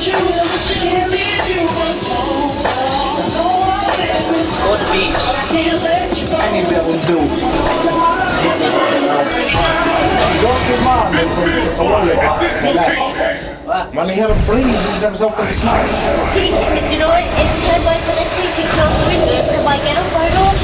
On the beach. Any bit will do. Don't give mom a worry about that. When he had a freeze, he was open to smoke. Do you know what? Every time I put a stick across the window, because I get up right off.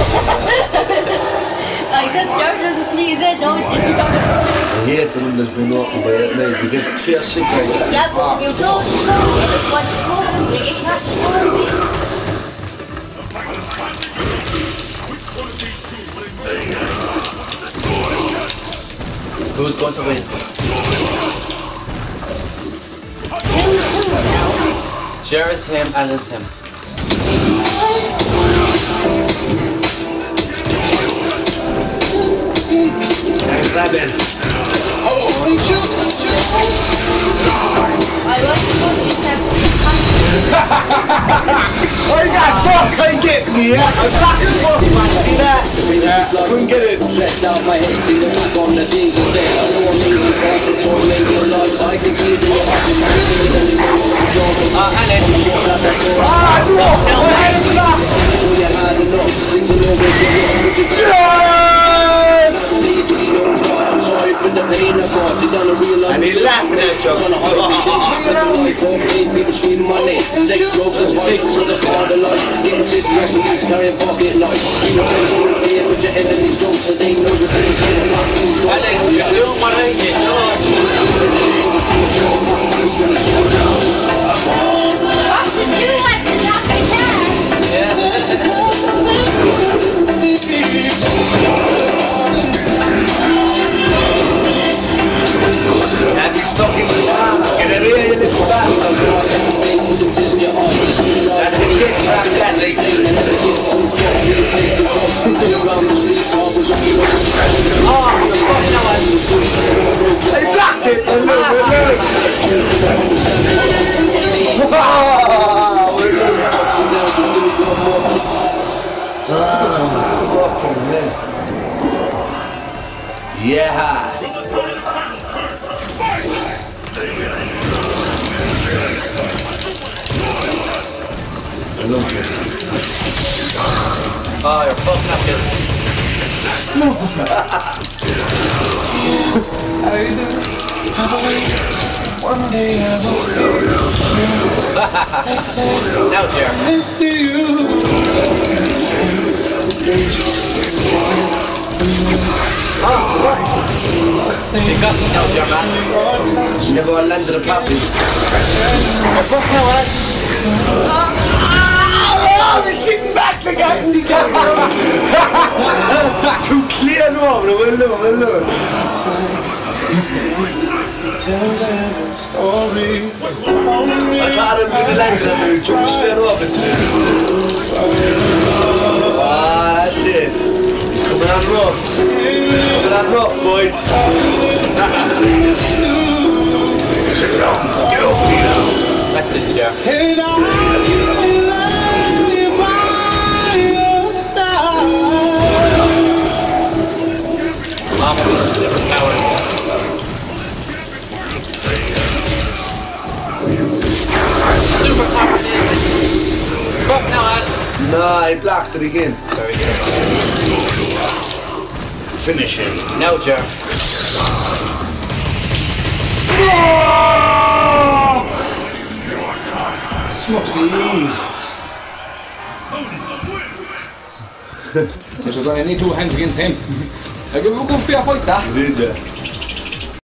I just started to sneeze in, no, did you know? I hate the windows being open by that night. You get sheer sick of it. Yeah, but when you close the door, it's one smoke, you get catch smoke. Who's going to win? Sure, it's him and it's him. Nice grabbing. Oh, shoot! I want to go to the temple. Oh, you guys both couldn't get me, yeah? I'm fucking both, man. See that? Yeah, I couldn't get it. Stretched out my head, thinking back on the things I said. I know I'm making it back, it's all in your lives. I can see it in your eyes, and I see it in your eyes. Alan. Ah, no! Oh, hands up! You had enough, things are over here. Yes! I'm sorry for the pain I caused. You don't realize. And he's laughing at you. People screaming my name. Sex, drugs, and violence is a part of life. Getting this stress and these carrying pocket life. You know there's always there, but your enemies don't, so they know the things that are not things. Alan, you're doing what I did. Austin, you like to knock my Happy stocking with that. Get it here, you little bastard. That's it, get trapped that late. They blocked it! And look, Fucking man. Yeah. I love you. Oh, you're fucking up here. one day I will Now, Jer. next to you. You got me now, Jer, man. Never landed a puppy. You're fucking out, I'm sitting back the guy in the camera. Too clear now, hello. Tell them a story. I thought I'd be landed and we jumped straight over to it. Ah, that's it. He's coming on rock. Coming on rock, boys. Sit down. Get off me now. That's it, Jer. And I live by your side. I'm a different power. Super power. Fuck now, Alan. Nah, he blocked it again. Very good. Finish him. Now, Jer. Smokes the leaves. Because we're going to need two hands against him. I give him a good fair fight, that. Did that.